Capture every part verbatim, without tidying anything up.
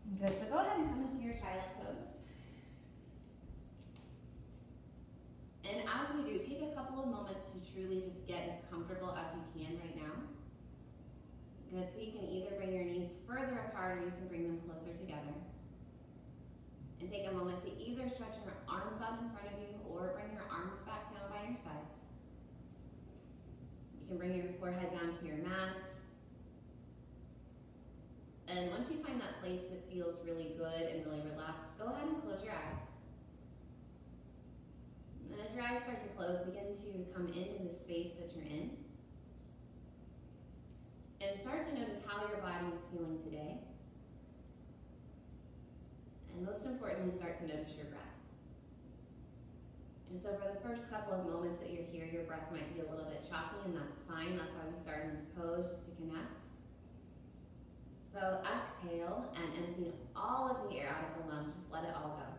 Good, so go ahead and come into your child's pose. And as we do, take a couple of moments to truly just get as comfortable as you can right now. Good, so you can either bring your knees further apart or you can bring them closer together. And take a moment to either stretch your arms out in front of you or bring your arms back down by your sides. You can bring your forehead down to your mat. And once you find that place that feels really good and really relaxed, go ahead and close your eyes. And as your eyes start to close, begin to come into the space that you're in. And start to notice how your body is feeling today. And most importantly, start to notice your breath. And so for the first couple of moments that you're here, your breath might be a little bit choppy, and that's fine. That's why we start in this pose, just to connect. So exhale and empty all of the air out of the lungs. Just let it all go.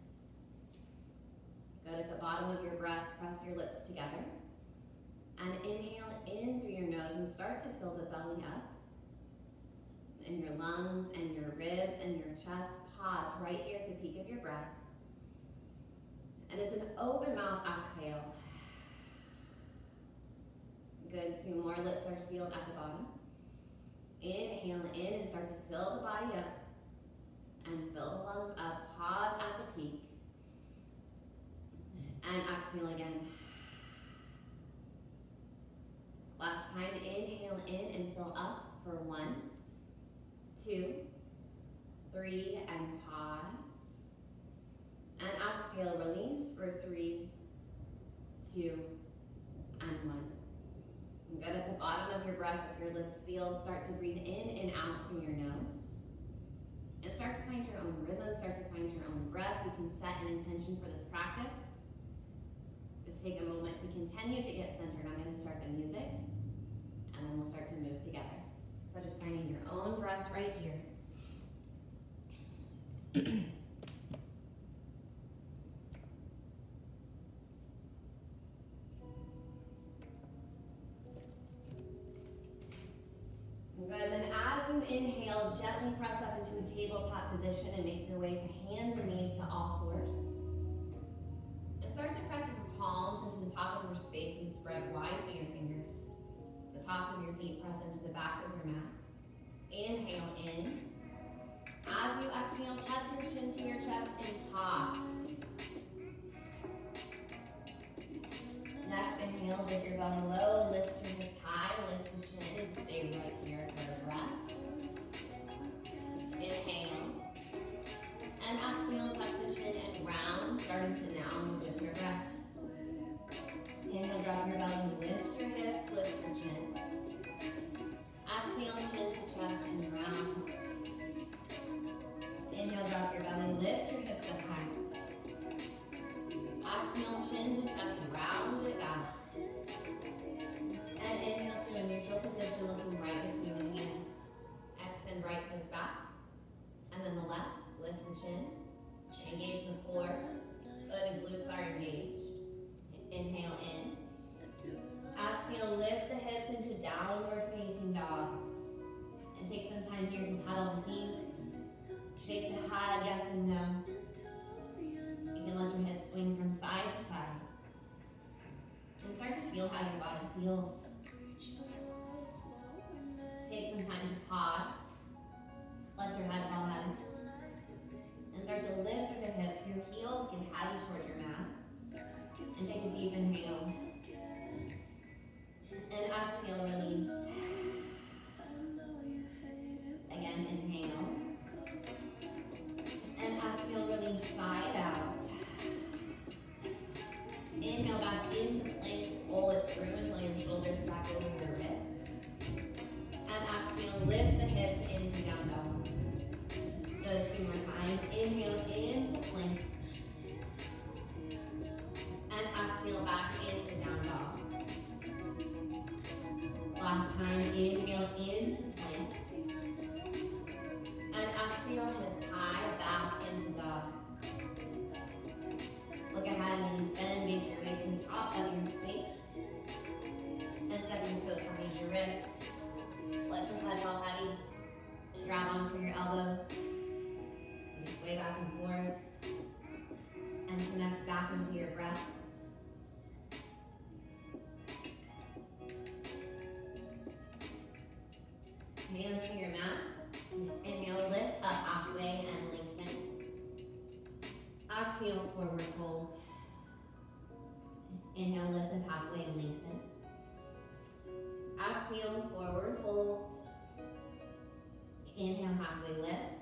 Good. At the bottom of your breath, press your lips together. And inhale in through your nose and start to fill the belly up. And your lungs and your ribs and your chest. Pause right here at the peak of your breath. And it's an open mouth exhale. Good. Two more. Lips are sealed at the bottom. Inhale in and start to fill the body up. And fill the lungs up. Pause at the peak. And exhale again. Last time, inhale in and fill up for one, two, three, and pause. And exhale, release for three, two, and one. Good. At the bottom of your breath, with your lips sealed, start to breathe in and out through your nose. And start to find your own rhythm, start to find your own breath. You can set an intention for this practice. Just take a moment to continue to get centered. I'm going to start the music, and then we'll start to move together. So just finding your own breath right here. Good, then as you inhale, gently press up into a tabletop position and make your way to hands and knees to all fours. And start to press your palms into the top of your space and spread wide through your fingers. The tops of your feet press into the back of your mat. Inhale in. As you exhale, tuck your chin to your chest and pause. Next, inhale, dip your belly low, lift your hips high, lift the chin, and stay right here for the breath. Inhale. And exhale, tuck the chin and round, starting to now move with your breath. Inhale, drop your belly, lift your hips, lift your chin. Exhale, chin to chest and round. Inhale, drop your belly, lift your hips up high. Exhale, chin to chest, round it back. And inhale to a neutral position, looking right between the hands. Extend right toes back. And then the left, lift the chin. Engage the core. Good, the glutes are engaged. Inhale in. Exhale, lift the hips into downward facing dog. And take some time here to paddle the feet. Shake the head, yes and no. You can let your hips swing from side to side. And start to feel how your body feels. Take some time to pause. Let your head fall heavy. And start to lift through the hips. Your heels get heavy towards your mat. And take a deep inhale. And exhale, release. Again, inhale. And exhale, release, side out. Inhale back into plank, pull it through until your shoulders stack over your wrist. And exhale, lift the hips into down dog. Good, two more times. Inhale into plank. And exhale back into down dog. Last time, inhale into plank. And exhale, hips high, back into dog. Look ahead, knees bend, make your way to the top of your space. And step your toes behind your wrists. Let your head fall heavy. And grab on for your elbows. Hands to your mat. Inhale, lift up halfway and lengthen. Exhale, forward fold. Inhale, lift up halfway and lengthen. Exhale, forward fold. Inhale, halfway lift.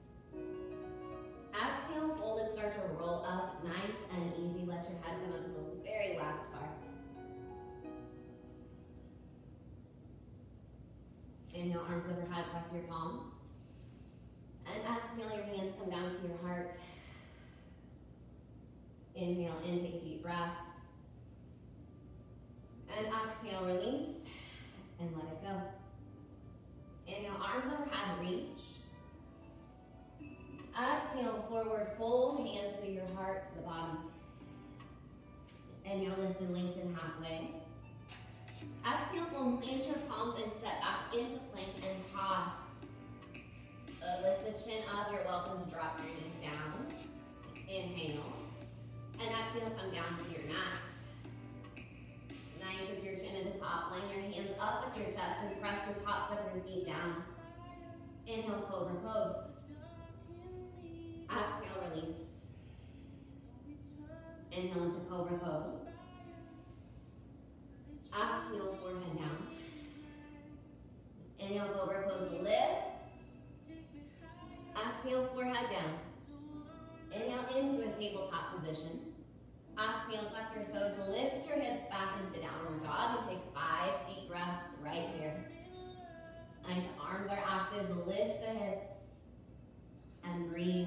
Exhale, fold and start to roll up. Nice and easy. Let your head come up to the very last part. Inhale, arms overhead, press your palms. And exhale, your hands come down to your heart. Inhale in, take a deep breath. And exhale, release, and let it go. Inhale, arms overhead, reach. Exhale, forward fold, hands to your heart, to the bottom. Inhale, lift and lengthen halfway. Exhale, fold, plant your palms and step back into plank and pause. Uh, lift the chin up, you're welcome to drop your knees down. Inhale. And exhale, come down to your mat. Nice with your chin at the top. Line your hands up with your chest and press the tops of your feet down. Inhale, cobra pose. Exhale, release. Inhale into cobra pose. Exhale, forehead down. Inhale, cobra pose, lift. Exhale, forehead down. Inhale into a tabletop position. Exhale, tuck your toes, lift your hips back into downward dog and take five deep breaths right here. Nice, arms are active, lift the hips and breathe.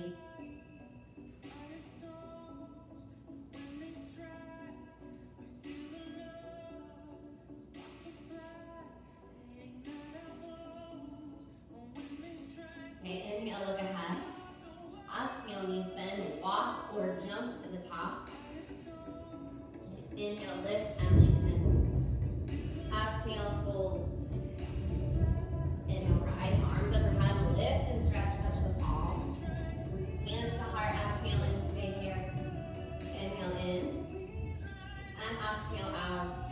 Okay, inhale, look ahead. Exhale, knees bend, walk or jump to the top. Inhale, lift and lengthen. Exhale, fold. Inhale, rise, arms overhead, lift and stretch, touch the palms. Hands to heart, exhale and stay here. Inhale in, and exhale out.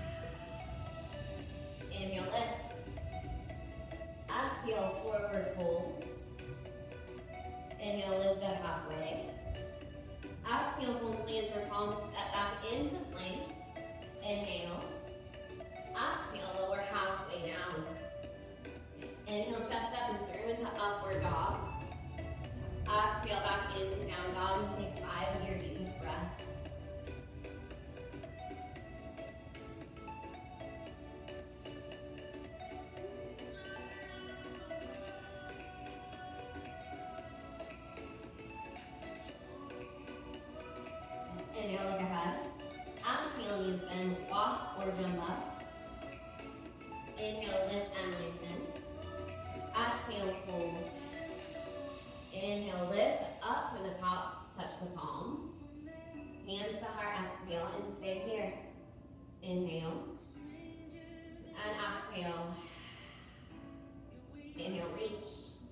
Inhale, lift. Exhale, forward fold. Inhale, lift up halfway. Exhale, fold, plant your palms, step back into plank. Inhale. Exhale, lower halfway down. Inhale, chest up and through into upward dog. Exhale, back into down dog and take five of your deepest breaths. Inhale, look ahead. Exhale, knees bend, walk or jump up. Inhale, lift and lengthen. Exhale, fold. Inhale, lift up to the top, touch the palms. Hands to heart, exhale, and stay here. Inhale. And exhale. Inhale, reach.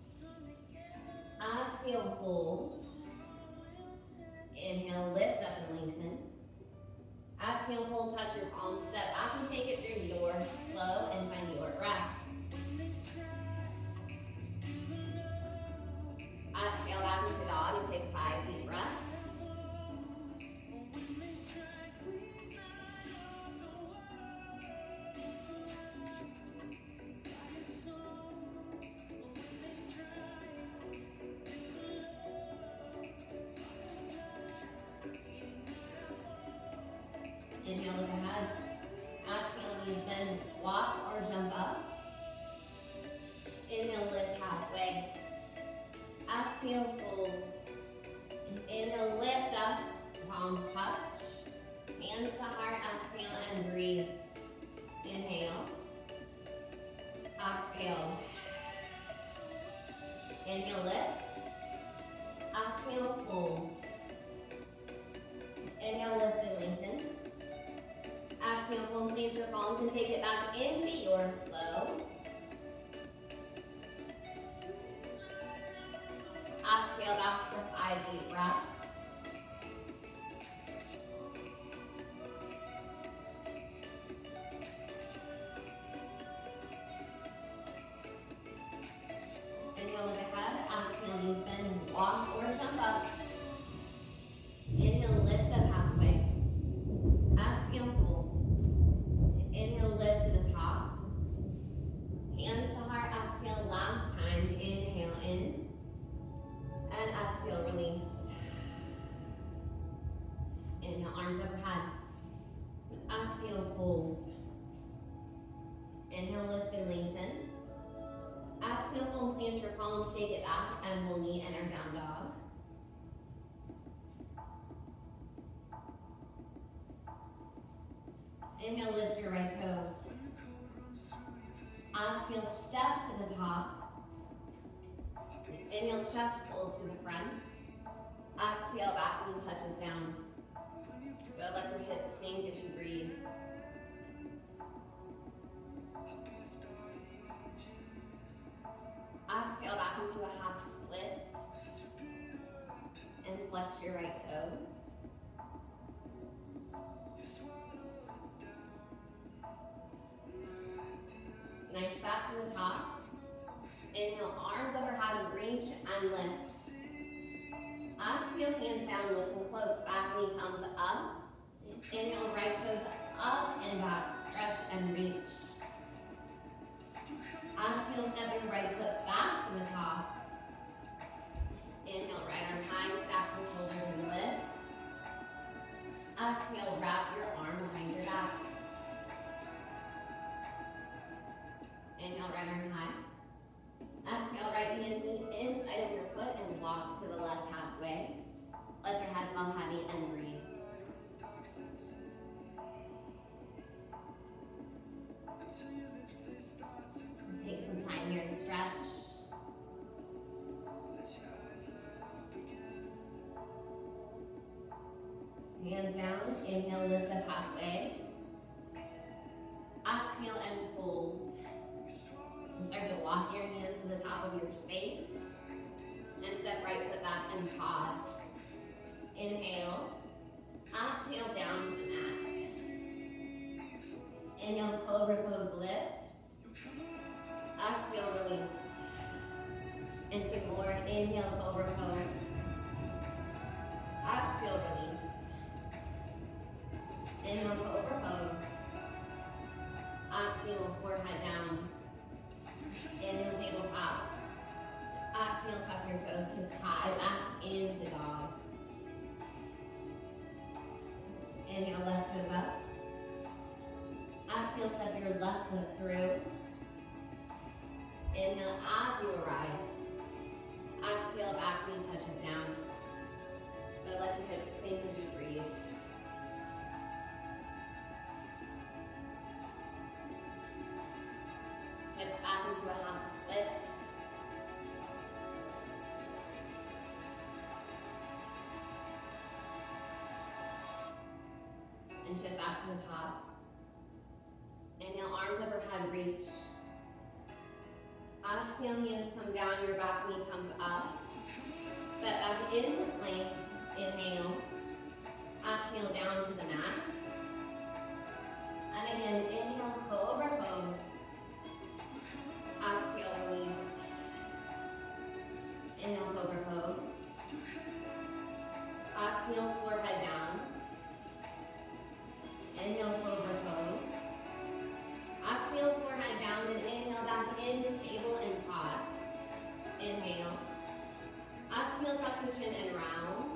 Exhale, fold. Inhale, lift up and lengthen. Exhale, fold, touch your palms, step back and take it through your flow and find your breath. Exhale, back into dog and take five deep breaths. Inhale, look ahead. Exhale, knees bend, walk or jump up. Inhale, lift halfway. Exhale, fold. Inhale, lift up, palms touch. Hands to heart, exhale and breathe. Inhale. Exhale. Inhale, lift. Exhale, fold. Inhale, lift and lengthen. Exhale, fold, plant your palms and take it back into your flow. Exhale, back for five deep breaths. And exhale, release. Inhale, arms overhead. Exhale, fold. Inhale, lift and lengthen. Exhale, fold, plant your palms, take it back, and we'll meet in our down dog. Inhale, lift your right toes. Exhale, step to the top. Inhale, chest folds to the front. Exhale, back knee touches down. Good, let your hips sink as you breathe. Exhale, back into a half split. And flex your right toes. Nice, back to the top. Inhale, arms overhead, reach and lift. Exhale, hands down, listen close. Back knee comes up. Inhale, right toes up and back. Stretch and reach. Exhale, step your right foot back to the top. Inhale, right arm high, stack your shoulders and lift. Exhale, wrap your arm behind your back. Inhale, right arm high. Exhale, right hand to the inside of your foot and walk to the left halfway. Let your head fall heavy and breathe. Take some time here to stretch. Hands down, inhale, lift up halfway. Exhale and fold. And start to walk your hands to the top of your space. And step right foot back and pause. Inhale. Exhale down to the mat. Inhale, cobra pose, lift. Exhale, release. And two more. Inhale, cobra pose. Exhale, release. Inhale, cobra pose. Exhale, forehead down. Inhale, tabletop. Exhale, tuck your toes, hips high, back into dog. Inhale, left toes up. Exhale, step your left foot through. Inhale as you arrive. Exhale, back knee touches down. But let your hips sink as you breathe. Hips back into a half split. And shift back to the top. Inhale, arms overhead, reach. Exhale, hands come down, your back knee comes up. Step back into plank. Inhale. Exhale, down to the mat. And again, inhale, cobra pose. Exhale, release. Inhale, cobra pose. Exhale, forehead down. Inhale, cobra pose. Exhale, forehead down, and inhale back into table and pause. Inhale. Exhale, tuck the chin and round.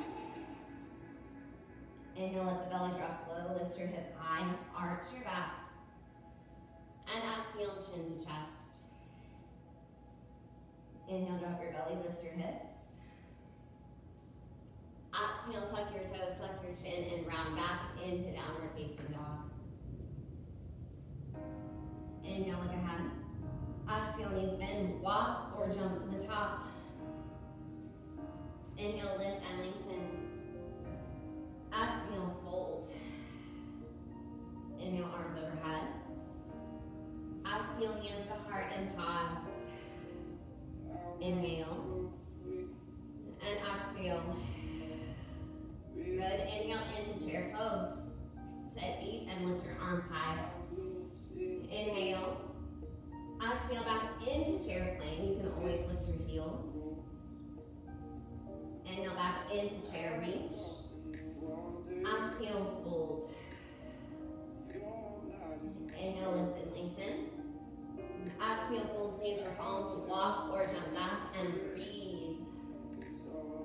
Inhale, let the belly drop low, lift your hips high, arch your back. And exhale, chin to chest. Inhale, drop your belly, lift your hips. Exhale, tuck your toes, tuck your chin, and round back into downward facing dog. Inhale, look ahead. Exhale, knees bend, walk or jump to the top. Inhale, lift and lengthen. Exhale, fold. Inhale, arms overhead. Exhale, hands to heart and pause. Inhale. And exhale. Good. Inhale into chair pose. Sit deep and lift your arms high. Inhale. Exhale back into chair plane. You can always lift your heels. Inhale back into chair reach. Exhale, fold. Inhale, lift and lengthen. Exhale, fold, plant your palms, walk or jump back and breathe.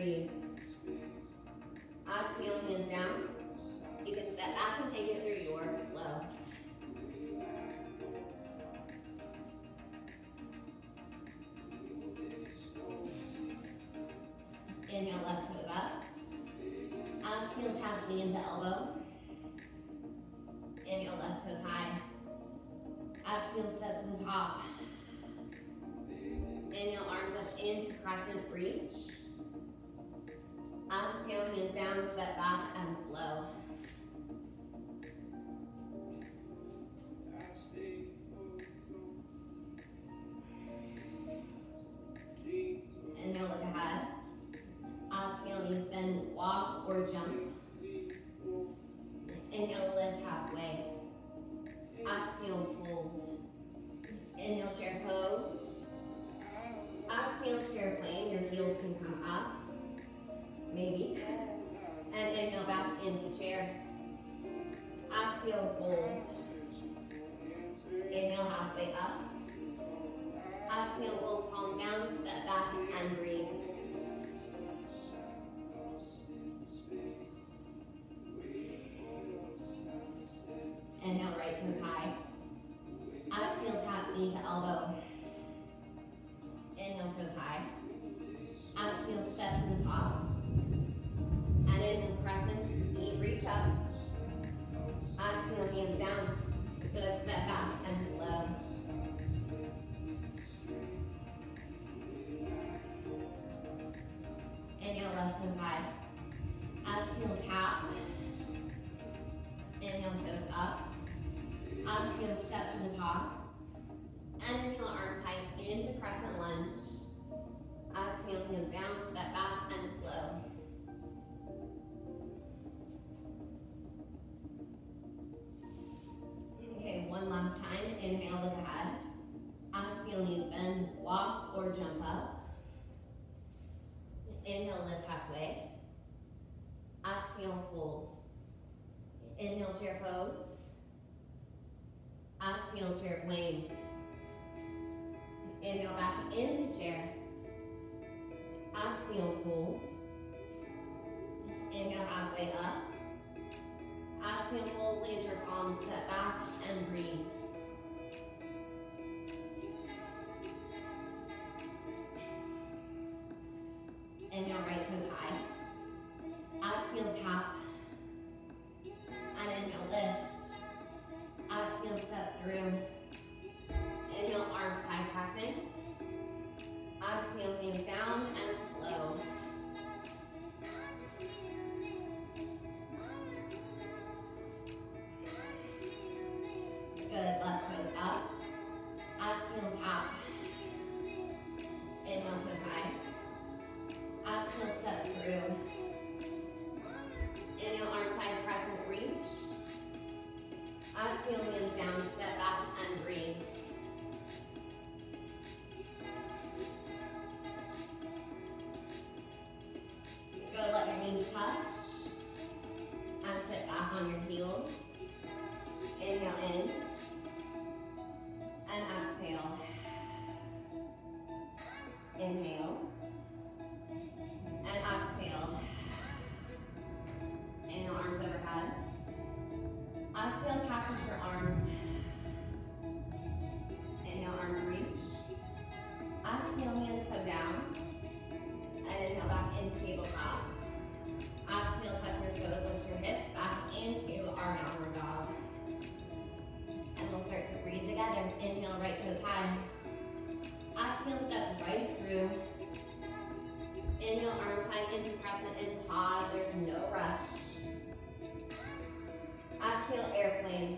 breathe. Exhale, hands down. You can step back and take it through your flow. Inhale, left toes up. Exhale, tap knee into elbow. Inhale, left toes high. Exhale, step to the top. Inhale, arms up into crescent reach. Exhale, hands down, step back and flow. Inhale, look ahead. Exhale, knees bend, walk or jump. Inhale, lift halfway. Exhale, fold. Inhale, chair pose. Exhale, chair plane. Your heels can come up, maybe. And inhale, back into chair. Exhale, fold. Inhale, halfway up. Exhale, fold palms down, step back and breathe. Inhale, right toes high. Exhale, tap knee to elbow. Inhale, toes high. Exhale, step to the top. And inhale, crescent, knee reach up. Exhale, hands down. Good, step back and flow. Inhale, left toes high. Exhale, tap. Inhale, toes up. Exhale, step to the top. And inhale, arms high into crescent lunge. Exhale, hands down, step back and flow. Okay, one last time. Inhale, look ahead. Exhale, knees bend, walk or jump up. Inhale, lift halfway. Exhale, fold. Inhale, chair pose. Exhale, chair plane. Inhale, back into chair. Exhale, fold. Inhale, halfway up. Exhale, fold, plant your palms, step back and breathe. Inhale, right toes high. Exhale, tap. And inhale, lift. Exhale, step through. Inhale, arms high, crescent. Exhale, hands down and flow. Good, left toes up. Exhale, tap. Inhale, toes high. Exhale, step through. Inhale, arms high, crescent reach. Exhale, hands down, step back and breathe. Good, let your knees touch. And sit back on your heels. Inhale in. And exhale. Inhale. And exhale. Inhale, arms overhead. Exhale, cactus your arms. Inhale, arms reach. Exhale, hands come down. And inhale, back into tabletop. Exhale, tuck your toes, lift your hips back into our downward dog. And we'll start to breathe together. Inhale, right toes high. Exhale, step right through. Inhale, arms high into crescent and pause. There's no rush. Exhale, airplane.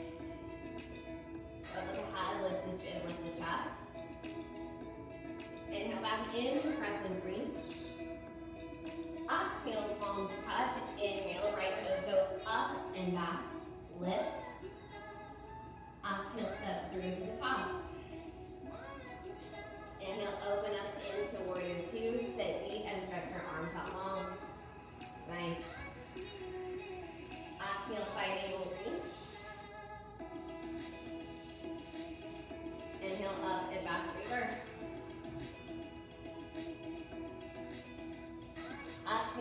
Good, look ahead, lift the chin, lift the chest. Inhale, back into crescent reach. Exhale, palms touch. Inhale, right toes go up and back. Lift. Exhale, step through to the top. Inhale, open up into warrior two. Sit deep and stretch your arms out long. Nice. Exhale, side angle reach. Inhale, up and back, reverse.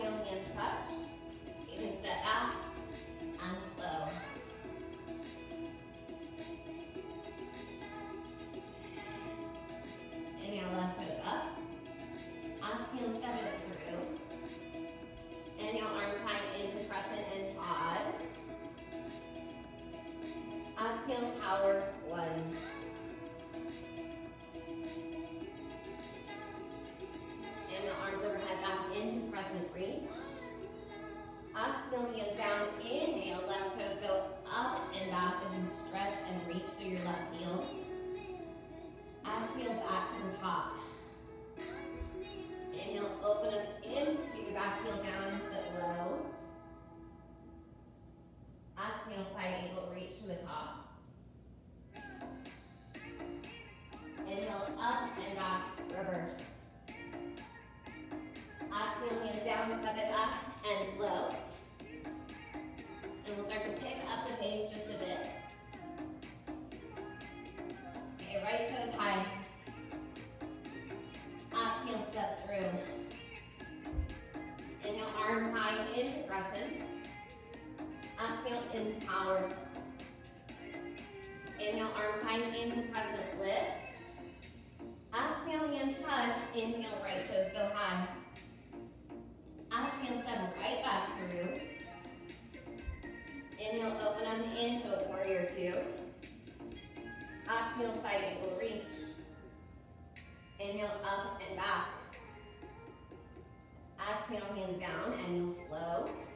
Exhale, hands touch. You can step back and flow. Inhale, left toes up. Exhale, step it through. Inhale, arms high into crescent and pause. Exhale, power lunge. Inhale, arms overhead back into crescent reach. Exhale, hands down. Inhale, left toes go up and back as you stretch and reach through your left heel. Exhale, back to the top. Inhale, open up into your back heel down and sit low. Exhale, side angle, reach to the top. Inhale, up and back, reverse. Exhale, hands down, step it up and flow. And we'll start to pick up the pace just a bit. Okay, right toes high. Exhale, step through. Inhale, arms high into crescent. Exhale, into power. Inhale, arms high into crescent, lift. Exhale, hands touch. Inhale, right toes go high. Exhale, step right back through. Inhale, open up into a warrior two. Exhale, side angle, reach. Inhale, up and back. Exhale, hands down, and you'll flow.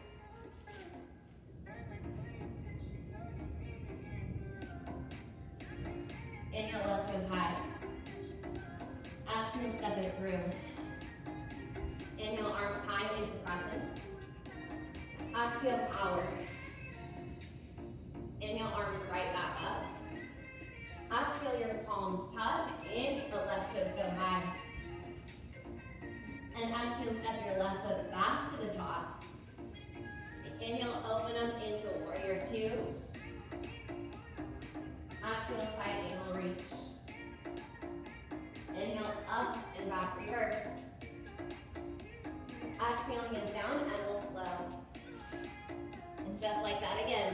Inhale, left toes high. Exhale, step it through. Inhale, arms high into crescent. Exhale, power. Inhale, arms right back up. Exhale, your palms touch. Inhale, left toes go high. And exhale, step your left foot back to the top. Inhale, open up into warrior two. Exhale, side angle, reach. Inhale, up and back, reverse. Exhale, hands down, and we'll flow. And just like that again.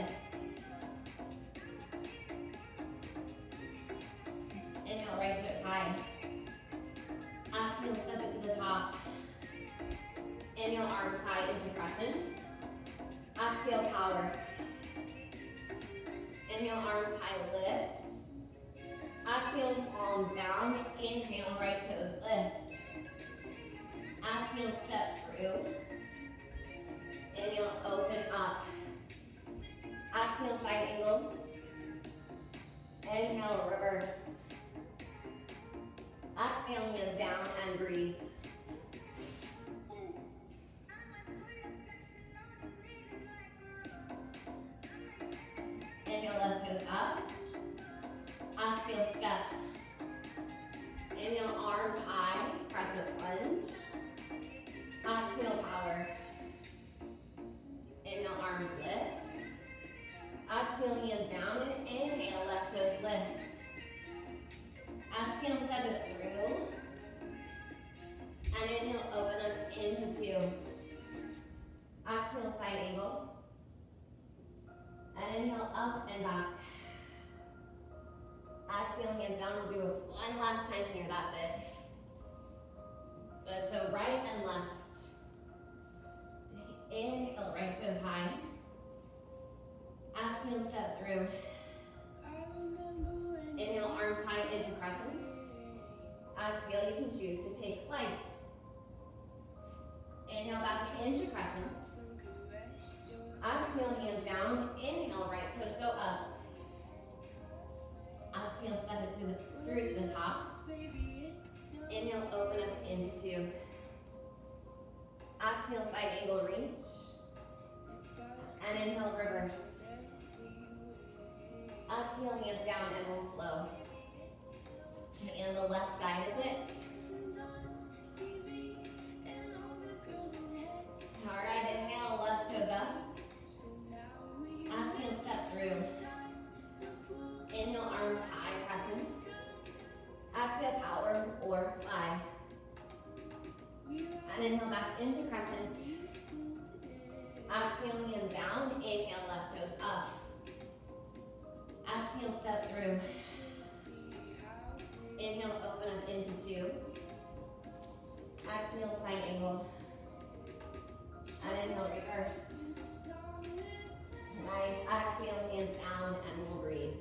Inhale, right toes high. Exhale, step it to the top. Inhale, arms high into crescent. Exhale, power. Inhale, arms high, lift. Exhale, palms down. Inhale, right toes lift. Exhale, step through. Inhale, open up. Exhale, side angles. Inhale, reverse. Exhale, hands down and breathe. Inhale, left toes up. Exhale, step. Inhale, arms high, crescent lunge. Exhale, power. Inhale, arms lift. Exhale, hands down, and inhale, left toes lift. Exhale, step it through. And inhale, open up into two. Exhale, side angle. And inhale, up and back. Exhale, hands down. We'll do it one last time here. That's it. Good. So right and left. Inhale, right toes high. Exhale, step through. Inhale, arms high into crescent. Exhale, you can choose to take flight. Inhale, back into crescent. Exhale, hands down. Inhale, right toes go up. Exhale, step it through, the, through to the top. Inhale, open up into two. Exhale, side angle, reach. And inhale, reverse. Exhale, hands down, and we'll flow. And the left side is it. All right, inhale, left toes up. Exhale, step through. Inhale, arms high, crescent. Exhale, power or fly. And inhale back into into crescent. Exhale, hands down. Inhale, left toes up. Exhale, step through. Inhale, open up into two. Exhale, side angle. And inhale, reverse. Nice. Exhale, hands down, and we'll breathe.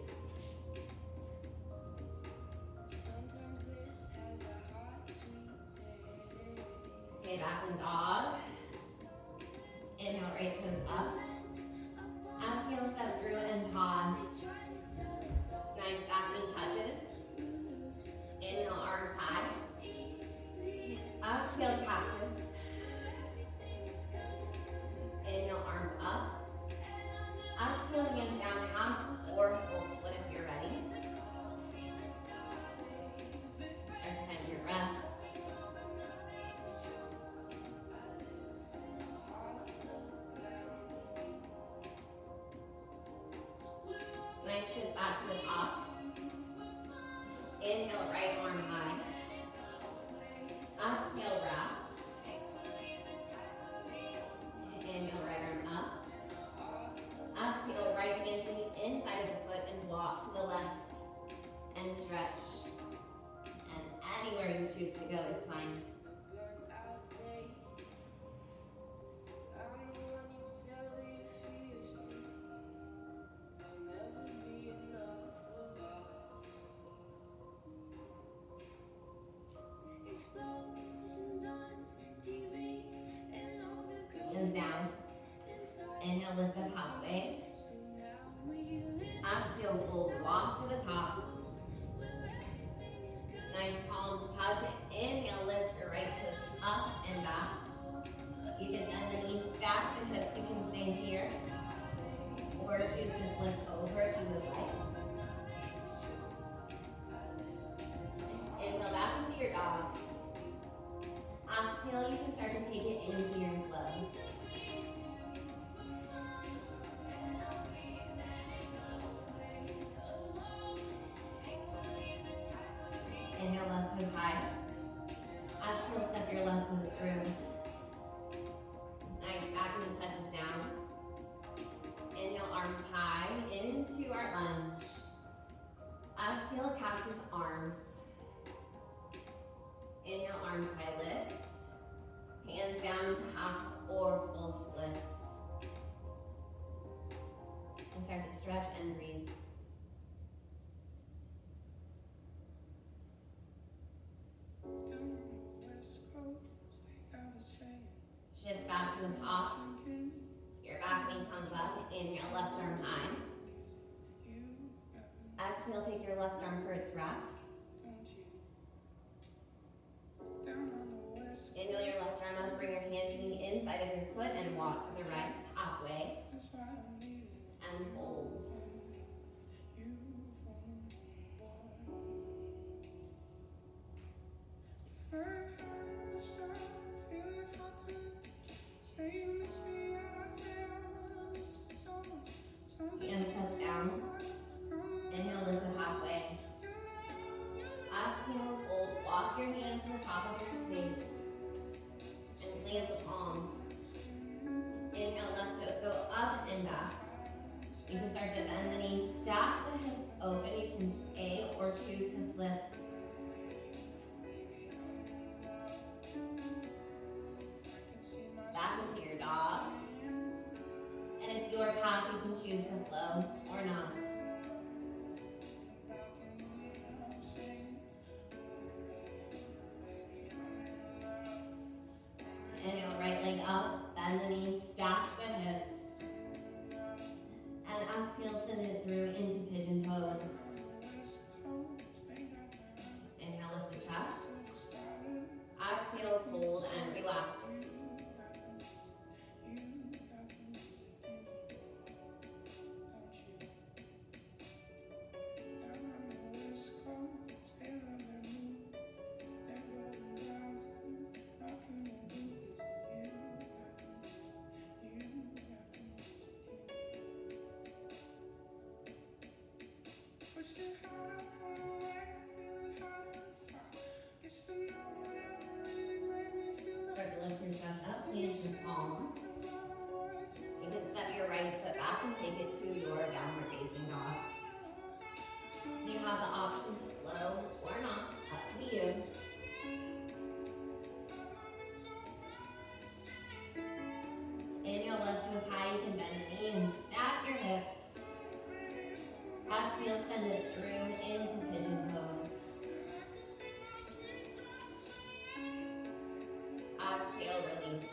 Okay, back in dog. Inhale, right toes up. Exhale, step through and pause. Nice, back knee touches. Inhale, arms high. Exhale, cactus. Inhale, arms up. Exhale, hands down, half or full split if you're ready. Start to find your breath. Nice, shift back to the top. Inhale, right arm high. Exhale, wrap. Inhale, right arm up. Exhale, right hand to the inside of the foot and walk to the left and stretch. And anywhere you choose to go is fine. Hands down. Inhale, lift up halfway. Exhale, fold, walk to the top. Nice, palms touch. Inhale, lift your right toes up and back. You can bend the knees, stack the hips. You can stay here. Or choose to flip over if you would like. Inhale, back into your dog. Exhale, you can start to take it into your flow. Inhale, left toes high. Exhale, step your left foot through. Nice, back knee touches down. Inhale, arms high into our lunge. Exhale, cactus arms. Inhale, arms high, lift. Hands down into half or full splits. And start to stretch and breathe. Shift back to the top. Your back knee comes up. Inhale, left arm high. Exhale, take your left arm for its wrap. Inhale your left arm up, bring your hand to the inside of your foot and walk to the right, halfway. And fold. Hands touch down. Inhale, lift up halfway. Exhale, fold. Walk your hands to the top of your space. And plant the palms. Inhale, left toes go up and back. You can start to bend the knees, stack the hips open. You can stay or choose to flip. Back into your dog. And it's your path. You can choose to flow or not. Inhale, right leg up, bend the knees, stack the hips. And exhale, send it through into pigeon pose. Inhale, lift the chest. Exhale, fold and relax. Start to lift your chest up. have the option to flow or not, up to you. Inhale, lift toes high, you can bend the knee and stack your hips. Exhale, send it through into pigeon pose. Exhale, release.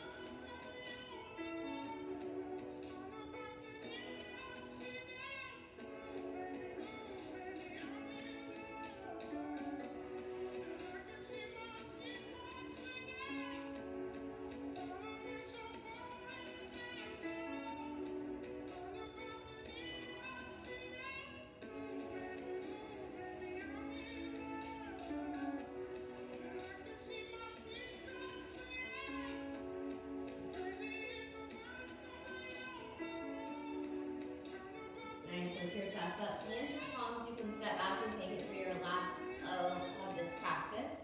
Nice, lift your chest up, plant your palms, you can step back and take it for your last flow of this practice.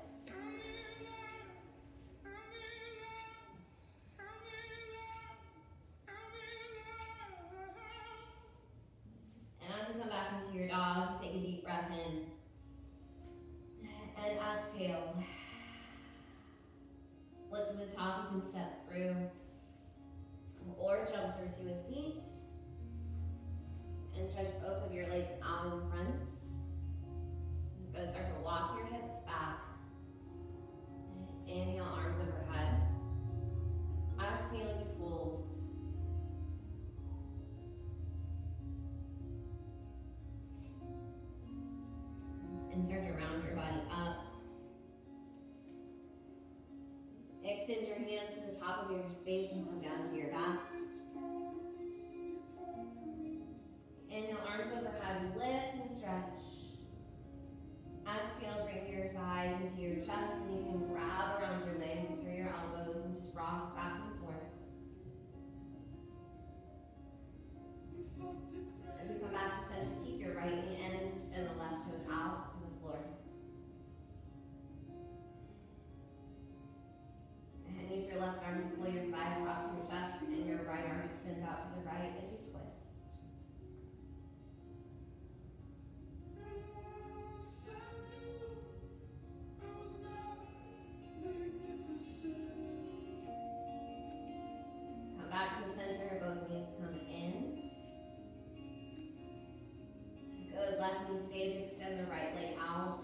And as you come back into your dog, take a deep breath in. And exhale. Look to the top, you can step through or jump through to a seat. And stretch both of your legs out in front. Good, start to walk your hips back. Inhale, arms overhead. Exhale, you fold. And start to round your body up. Extend your hands to the top of your space and come down to your back. Inhale, arms overhead, lift and stretch. Exhale, bring your thighs into your chest and you can grab around your legs through your elbows and just rock back and forth. As you come back to center, keep your right knee in and extend the left toes out to the floor. And use your left arm to pull your thigh across your chest and your right arm extends out to the right as you twist. Back to the center, both knees come in. Good, left knee stays, extend the right leg out.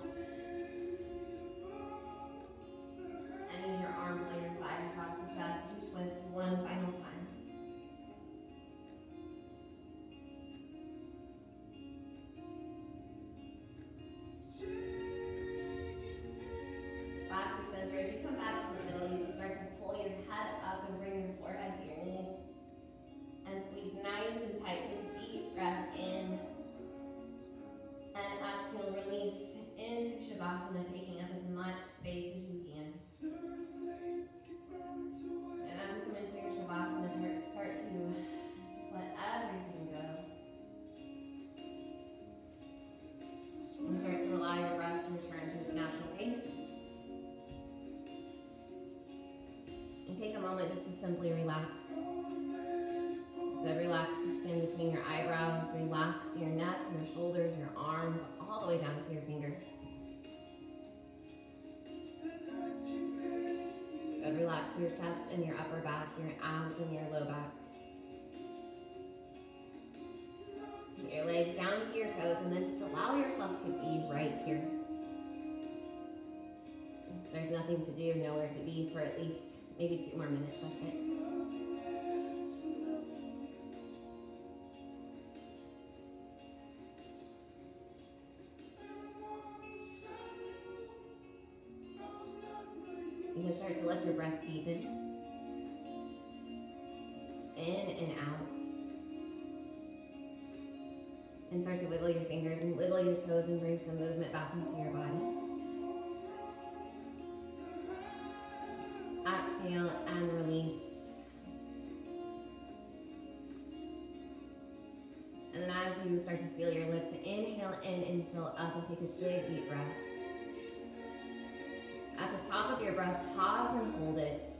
And use your arm, pull your thigh across the chest as you twist one final time. Back to center, as you come back to the middle, you can start to pull your head up and bring your forehead to your knees. And squeeze nice and tight. Take a deep breath in. And exhale, release into Shavasana, taking up as much space as you can. And as you come into your Shavasana, start to just let everything go. And start to allow your breath to return to its natural pace. And take a moment just to simply relax. Good, relax the skin between your eyebrows, relax your neck, your shoulders, your arms, all the way down to your fingers. Good, relax your chest and your upper back, your abs and your low back. Get your legs down to your toes and then just allow yourself to be right here. There's nothing to do, nowhere to be for at least maybe two more minutes, that's it. You can start to let your breath deepen. In and out. And start to wiggle your fingers and wiggle your toes and bring some movement back into your body. Exhale and release. And then as you start to seal your lips, inhale in and fill up and take a big deep breath. At the top of your breath, pause and hold it.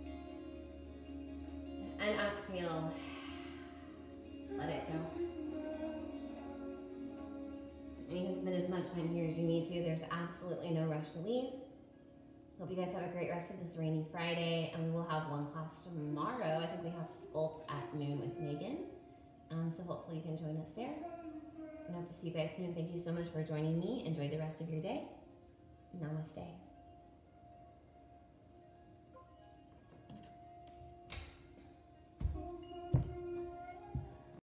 And exhale, let it go. And you can spend as much time here as you need to. There's absolutely no rush to leave. Hope you guys have a great rest of this rainy Friday, and we will have one class tomorrow. I think we have Sculpt at noon with Megan. Um, so hopefully you can join us there. And I hope to see you guys soon. Thank you so much for joining me. Enjoy the rest of your day. Namaste.